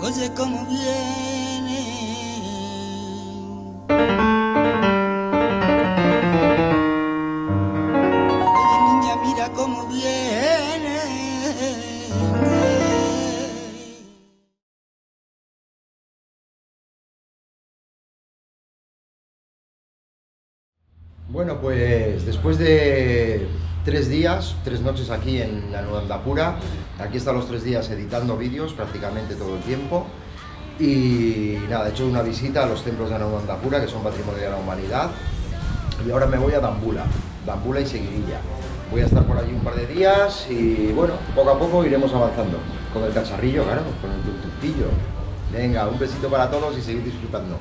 Oye cómo viene. Oye niña, mira cómo viene. Bueno, pues después de 3 días, 3 noches aquí en la Nueva Andapura, aquí están los 3 días editando vídeos prácticamente todo el tiempo. Y nada, he hecho una visita a los templos de Nueva Andapura, que son Patrimonio de la Humanidad. Y ahora me voy a Dambula y Seguirilla. Voy a estar por allí un par de días y bueno, poco a poco iremos avanzando. Con el cacharrillo, claro, con el tuk-tukillo. Venga, un besito para todos y seguid disfrutando.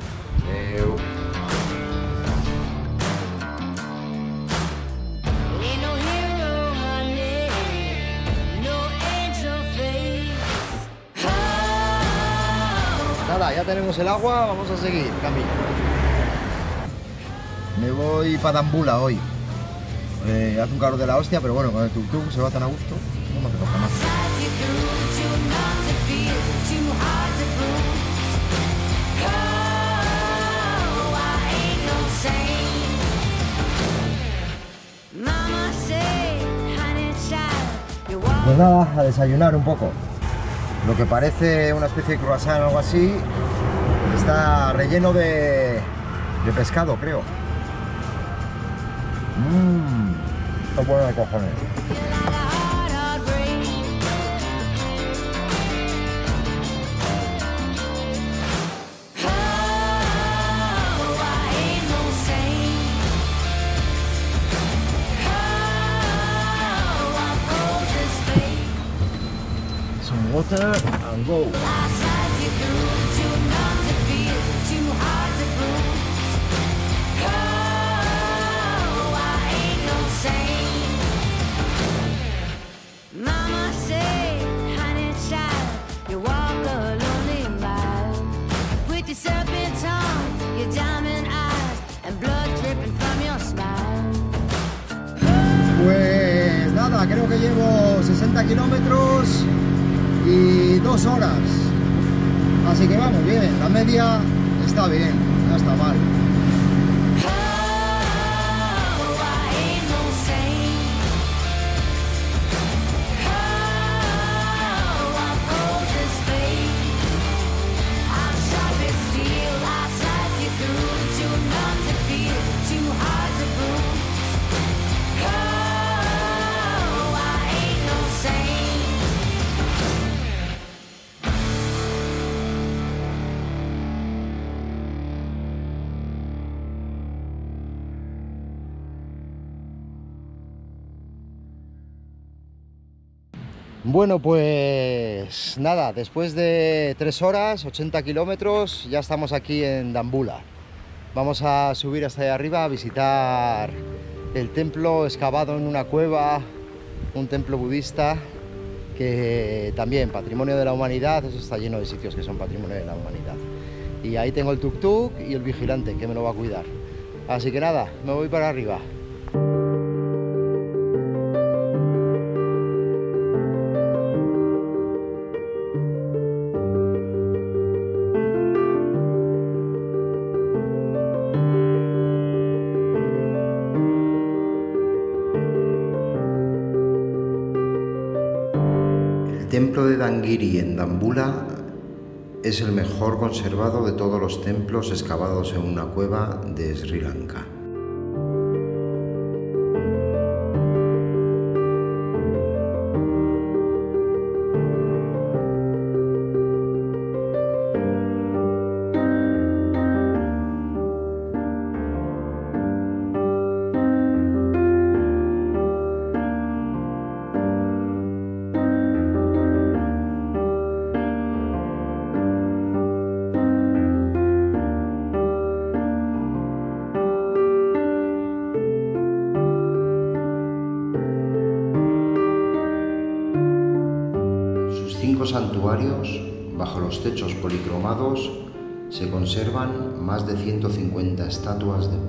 Nada, ya tenemos el agua, vamos a seguir camino. Me voy para Dambula hoy. Hace un calor de la hostia, pero bueno, con el tuk-tuk se va tan a gusto, no me apetece más. Pues nada, a desayunar un poco. Lo que parece una especie de croissant o algo así, está relleno de pescado, creo. Está bueno de cojones. Some water and go. Pues nada, creo que llevo 60 kilómetros y 2 horas. Así que vamos bien, la media está bien, no está mal. Bueno, pues nada, después de 3 horas, 80 kilómetros, ya estamos aquí en Dambula. Vamos a subir hasta allá arriba a visitar el templo excavado en una cueva, un templo budista que también Patrimonio de la Humanidad. Eso está lleno de sitios que son Patrimonio de la Humanidad. Y ahí tengo el tuk-tuk y el vigilante que me lo va a cuidar. Así que nada, me voy para arriba. El templo de Dangiri en Dambula es el mejor conservado de todos los templos excavados en una cueva de Sri Lanka. Santuarios, bajo los techos policromados, se conservan más de 150 estatuas de